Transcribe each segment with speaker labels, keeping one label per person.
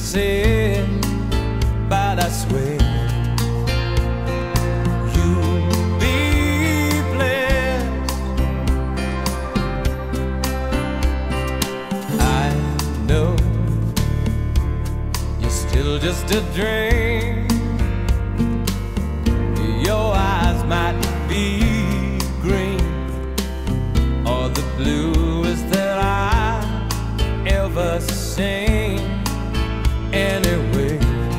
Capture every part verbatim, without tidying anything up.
Speaker 1: said, but I swear you'll be blessed. I know you're still just a dream. Your eyes might be green or the bluest that I ever seen. Anyway,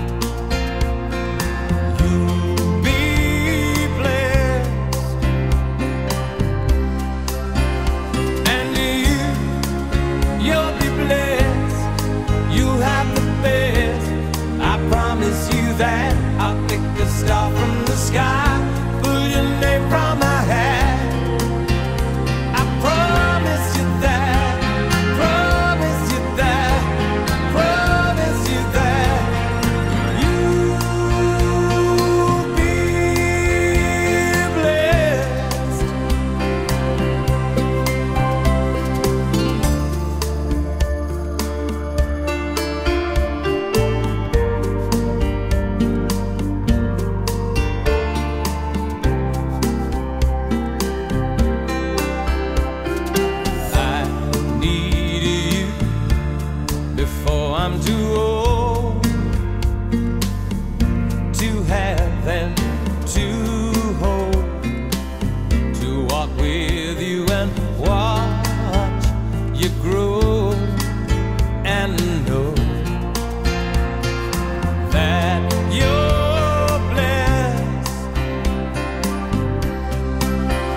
Speaker 1: you'll be blessed, and you, you'll be blessed. You have the best. I promise you that. I'll pick a star from the sky, pull your name from my hat. I promise you that. Promise you that. Promise you that. You'll be blessed. Before I'm too old to have and to hold, to walk with you and watch you grow, and know that you're blessed,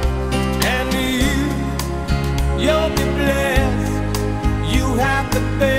Speaker 1: and you, you'll be blessed. You have the best.